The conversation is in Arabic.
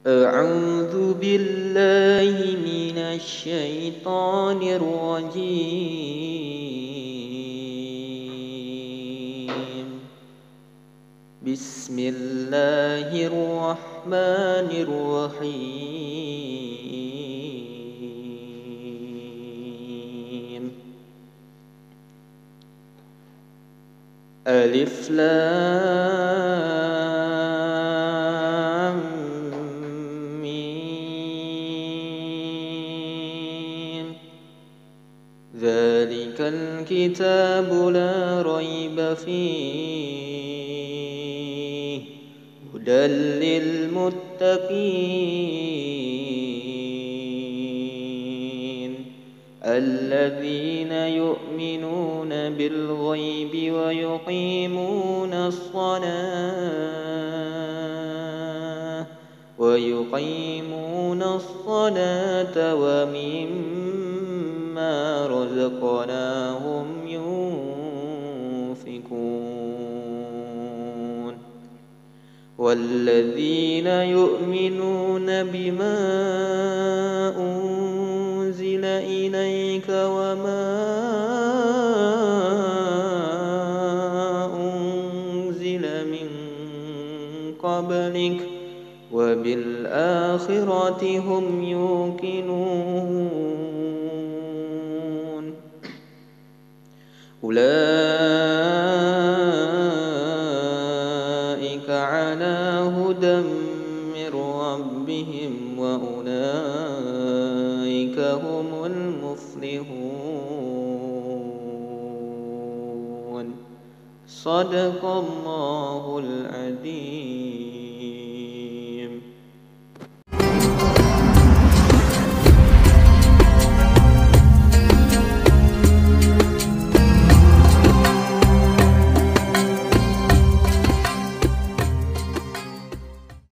أعوذ بالله من الشيطان الرجيم. بسم الله الرحمن الرحيم. ألف لام ميم. ذلك الكتاب لا ريب فيه هدى للمتقين الذين يؤمنون بالغيب ويقيمون الصلاة ومما رزقناهم ينفقون والذين يؤمنون بما أنزل إليك وما أنزل من قبلك وبالآخرة هم يوقنون أولئك على هدى من ربهم وأولئك هم المفلحون. صدق الله العظيم.